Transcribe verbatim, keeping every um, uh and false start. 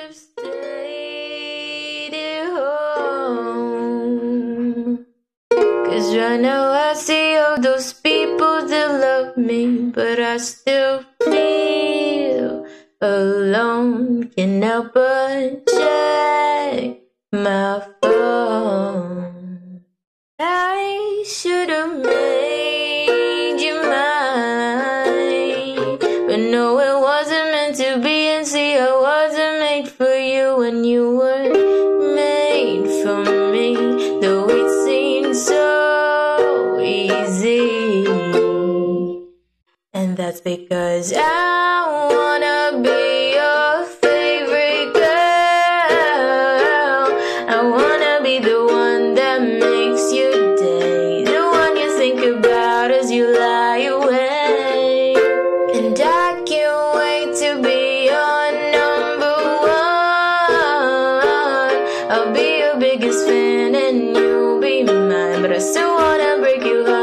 have stayed at home. 'Cause right now I see all those people that love me, but I still feel alone. Can't help but check my phone. I should have made you mine, but no, it wasn't meant to be. And see, I wasn't made for you, and you were made for me. Though it seemed so easy, and that's because I wanna be your favorite girl. I wanna be the one that makes your day, the one you think about as you lie awake. And I can't wait to be your number one. I'll be your biggest fan and you'll be mine, but I still wanna break you heart.